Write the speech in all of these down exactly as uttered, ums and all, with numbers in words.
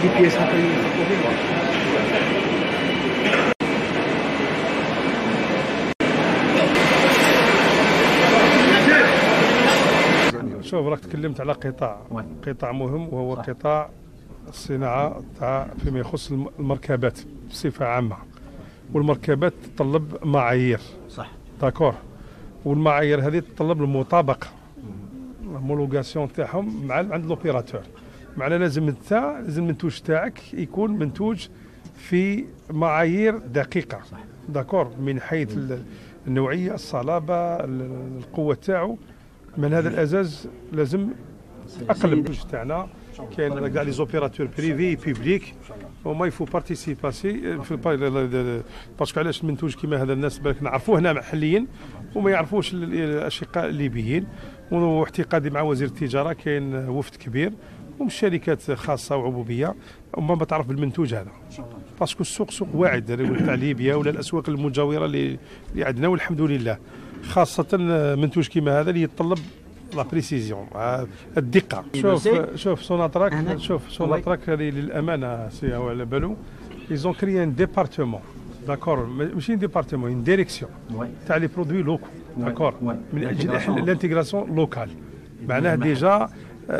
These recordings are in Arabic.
جي بي اس ممكن يخططوا به. شوف، راك تكلمت على قطاع قطاع مهم، وهو صح. قطاع الصناعه تاع فيما يخص المركبات بصفه عامه، والمركبات تتطلب معايير صح داكور، والمعايير هذه تتطلب المطابقه المولوغاسيون تاعهم مع عند لوبيراتور. معناها لازم انت لازم المنتوج تاعك يكون منتوج في معايير دقيقه صح. داكور، من حيث النوعيه، الصلابه، القوه تاعو. من هذا الازاز لازم اقلب المنتوج تاعنا. كاين كاع لي زوبيراتور بريفي بيبليك، وما يفو بارتيسيباسي في باسكو علاش المنتوج كيما هذا الناس بالك نعرفوه هنا محليا وما يعرفوش الاشقاء الليبيين. واحتقادي مع وزير التجاره، كاين وفد كبير ومن شركات خاصه وعبوبيه وما بتعرف بالمنتوج هذا، باسكو السوق سوق واعد تاع ليبيا ولا الاسواق المجاوره اللي عندنا، والحمد لله. خاصه منتوج كيما هذا اللي يتطلب لا بريسيزيون، الدقه. شوف شوف سوناتراك شوف سوناتراك هذه للامانه سي على بالو ايزون كريي ان ديبارتمون داكور، ماشي ان ديبارتمون، ان ديريكسيون تاع لي برودوي لوكو داكور، من اجل الانتيغراسيون لوكال. معناه ديجا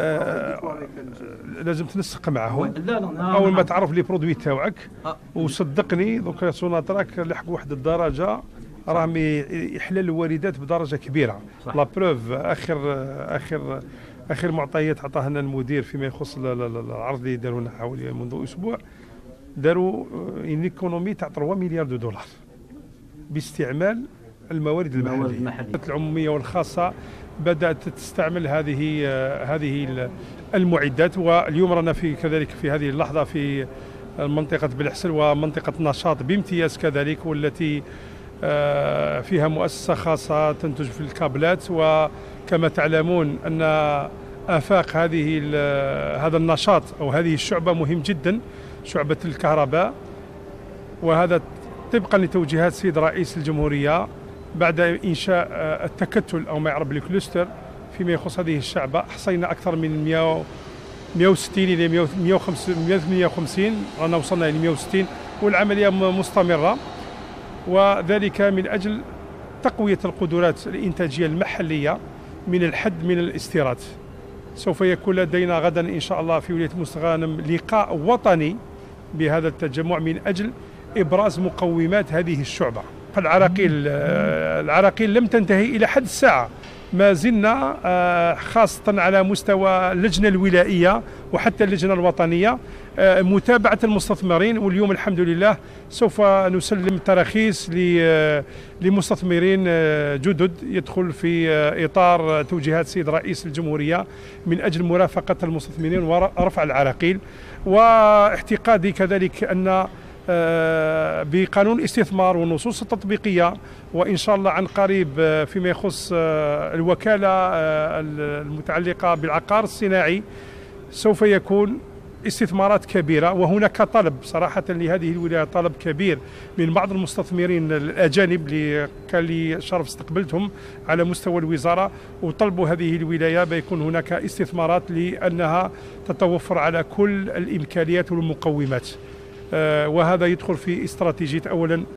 آه لازم تنسق معهم اول ما تعرف لي برودوي تاوعك. وصدقني دوكا سوناتراك لحق واحد الدرجه راهم يحلل الواردات بدرجه كبيره. لا بروف اخر اخر اخر معطيات عطاها لنا المدير فيما يخص العرض اللي داروا لنا حوالي منذ اسبوع، داروا ان ايكونومي تاع ثلاثة مليار دو دولار باستعمال الموارد المحليه. العموميه والخاصه بدات تستعمل هذه هذه المعدات. واليوم رانا في كذلك في هذه اللحظه في منطقه بلحسن ومنطقه نشاط بامتياز كذلك، والتي فيها مؤسسة خاصة تنتج في الكابلات. وكما تعلمون أن آفاق هذه هذا النشاط أو هذه الشعبة مهم جدا، شعبة الكهرباء. وهذا طبقا لتوجيهات السيد رئيس الجمهورية بعد إنشاء التكتل أو ما يعرف بالكلوستر فيما يخص هذه الشعبة. أحصينا أكثر من مئة وستين إلى مئة وثمانية وخمسين، رانا وصلنا إلى مئة وستين، والعملية مستمرة. وذلك من أجل تقوية القدرات الإنتاجية المحلية من الحد من الاستيراد. سوف يكون لدينا غدا إن شاء الله في ولاية مستغانم لقاء وطني بهذا التجمع من أجل إبراز مقومات هذه الشعبة. العراقيل العراقيل لم تنتهي إلى حد الساعة، ما زلنا خاصة على مستوى اللجنة الولائية وحتى اللجنة الوطنية متابعة المستثمرين. واليوم الحمد لله سوف نسلم تراخيص لمستثمرين جدد يدخل في إطار توجيهات السيد رئيس الجمهورية من أجل مرافقة المستثمرين ورفع العراقيل. واعتقادي كذلك أن بقانون الاستثمار والنصوص التطبيقية وإن شاء الله عن قريب فيما يخص الوكالة المتعلقة بالعقار الصناعي سوف يكون استثمارات كبيرة. وهناك طلب صراحة لهذه الولاية، طلب كبير من بعض المستثمرين الأجانب اللي كان لي شرف استقبلتهم على مستوى الوزارة، وطلبوا هذه الولاية بيكون هناك استثمارات لأنها تتوفر على كل الإمكانيات والمقومات. وهذا يدخل في استراتيجية أولا